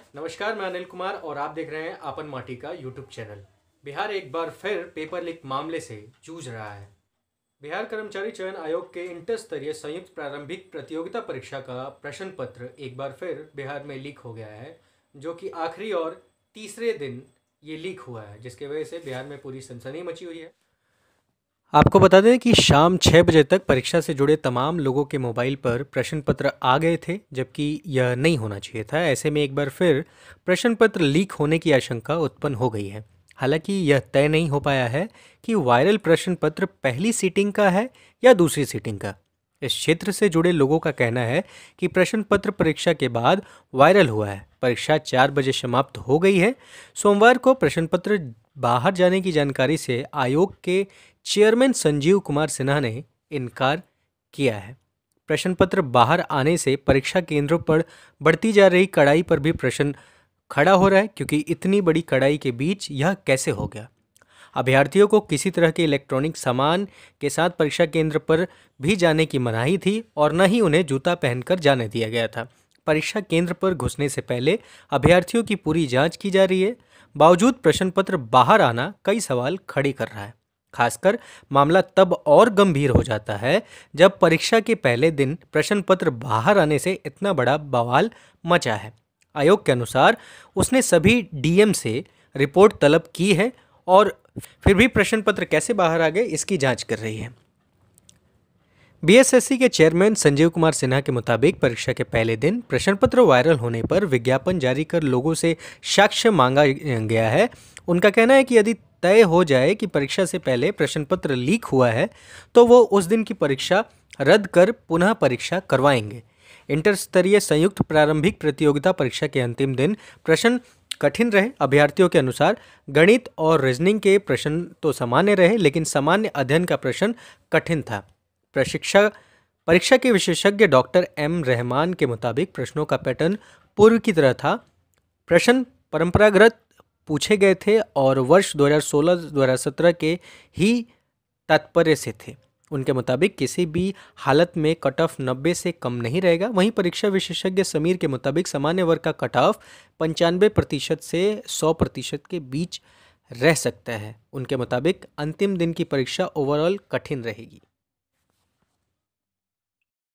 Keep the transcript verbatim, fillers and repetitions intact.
नमस्कार, मैं अनिल कुमार और आप देख रहे हैं आपन माटी का यूट्यूब चैनल। बिहार एक बार फिर पेपर लीक मामले से जूझ रहा है। बिहार कर्मचारी चयन आयोग के इंटर स्तरीय संयुक्त प्रारंभिक प्रतियोगिता परीक्षा का प्रश्न पत्र एक बार फिर बिहार में लीक हो गया है, जो कि आखिरी और तीसरे दिन ये लीक हुआ है, जिसकी वजह से बिहार में पूरी सनसनी मची हुई है। आपको बता दें कि शाम छः बजे तक परीक्षा से जुड़े तमाम लोगों के मोबाइल पर प्रश्न पत्र आ गए थे, जबकि यह नहीं होना चाहिए था। ऐसे में एक बार फिर प्रश्न पत्र लीक होने की आशंका उत्पन्न हो गई है। हालांकि यह तय नहीं हो पाया है कि वायरल प्रश्न पत्र पहली सीटिंग का है या दूसरी सीटिंग का। इस क्षेत्र से जुड़े लोगों का कहना है कि प्रश्न पत्र परीक्षा के बाद वायरल हुआ है। परीक्षा चार बजे समाप्त हो गई है। सोमवार को प्रश्न पत्र बाहर जाने की जानकारी से आयोग के चेयरमैन संजीव कुमार सिन्हा ने इनकार किया है। प्रश्न पत्र बाहर आने से परीक्षा केंद्रों पर बढ़ती जा रही कड़ाई पर भी प्रश्न खड़ा हो रहा है, क्योंकि इतनी बड़ी कड़ाई के बीच यह कैसे हो गया। अभ्यर्थियों को किसी तरह के इलेक्ट्रॉनिक सामान के साथ परीक्षा केंद्र पर भी जाने की मनाही थी और न ही उन्हें जूता पहनकर जाने दिया गया था। परीक्षा केंद्र पर घुसने से पहले अभ्यर्थियों की पूरी जांच की जा रही है। बावजूद प्रश्न पत्र बाहर आना कई सवाल खड़े कर रहा है। खासकर मामला तब और गंभीर हो जाता है जब परीक्षा के पहले दिन प्रश्न पत्र बाहर आने से इतना बड़ा बवाल मचा है। आयोग के अनुसार उसने सभी डीएम से रिपोर्ट तलब की है और फिर भी प्रश्न पत्र कैसे बाहर आ गए इसकी जांच कर रही है। बीएसएससी के चेयरमैन संजीव कुमार सिन्हा के मुताबिक परीक्षा के पहले दिन प्रश्न पत्र वायरल होने पर विज्ञापन जारी कर लोगों से साक्ष्य मांगा गया है। उनका कहना है कि यदि तय हो जाए कि परीक्षा से पहले प्रश्न पत्र लीक हुआ है तो वो उस दिन की परीक्षा रद्द कर पुनः परीक्षा करवाएंगे। इंटर स्तरीय संयुक्त प्रारंभिक प्रतियोगिता परीक्षा के अंतिम दिन प्रश्न कठिन रहे। अभ्यर्थियों के अनुसार गणित और रीजनिंग के प्रश्न तो सामान्य रहे, लेकिन सामान्य अध्ययन का प्रश्न कठिन था। प्रशिक्षक परीक्षा के विशेषज्ञ डॉक्टर एम रहमान के मुताबिक प्रश्नों का पैटर्न पूर्व की तरह था। प्रश्न परंपरागत पूछे गए थे और वर्ष दो हज़ार सोलह दो हज़ार सत्रह के ही तात्पर्य से थे। उनके मुताबिक किसी भी हालत में कट ऑफ नब्बे से कम नहीं रहेगा। वहीं परीक्षा विशेषज्ञ समीर के मुताबिक सामान्य वर्ग का कट ऑफ पंचानवे प्रतिशत से सौ प्रतिशत के बीच रह सकता है। उनके मुताबिक अंतिम दिन की परीक्षा ओवरऑल कठिन रहेगी।